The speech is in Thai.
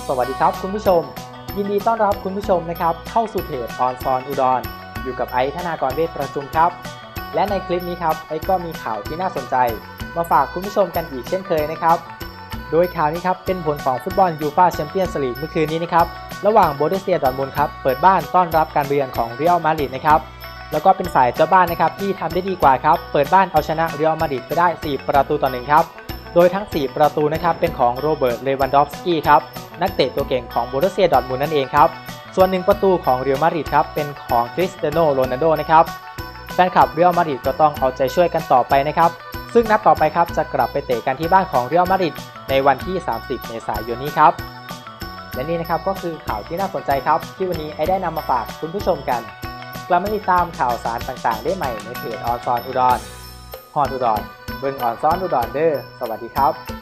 สวัสดีครับคุณผู้ชมยินดีต้อนรับคุณผู้ชมนะครับเข้าสู่เพจออนซอนอุดรอยู่กับไอซ์ธนากรเวชประชุมครับและในคลิปนี้ครับไอซ์ก็มีข่าวที่น่าสนใจมาฝากคุณผู้ชมกันอีกเช่นเคยนะครับโดยข่าวนี้ครับเป็นผลของฟุตบอลยูฟ่าแชมเปี้ยนส์ลีกเมื่อคืนนี้นะครับระหว่างโบเดสเซียดอร์ทมุนด์ครับเปิดบ้านต้อนรับการเยือนของเรอัลมาดริดนะครับแล้วก็เป็นฝ่ายเจ้าบ้านนะครับที่ทำได้ดีกว่าครับเปิดบ้านเอาชนะเรอัลมาดริดไปได้4-1ครับโดยทั้ง4ประตูนะครับเป็นของโรเบิร์ตเลวันดอฟสกี้ครับนักเตะตัวเก่งของโบเดสเซียดอร์ทมุนด์นั่นเองครับส่วน1ประตูของเรอัลมาดริดครับเป็นของคริสเตียโนโรนัลโดนะครับแฟนคลับเรอัลมาดริดก็ต้องเอาใจช่วยกันต่อไปนะครับซึ่งนัดต่อไปครับจะกลับไปเตะกันที่บ้านของเรอัลมาดริดในวันที่30เมษายนนี้ครับและนี่นะครับก็คือข่าวที่น่าสนใจครับที่วันนี้ไอได้นำมาฝากคุณผู้ชมกันกลับมาติดตามข่าวสารต่างๆได้ใหม่ในเพจออนซอนอุดรฮอนอุดรเบิ่งออนซอนอุดรเด้อสวัสดีครับ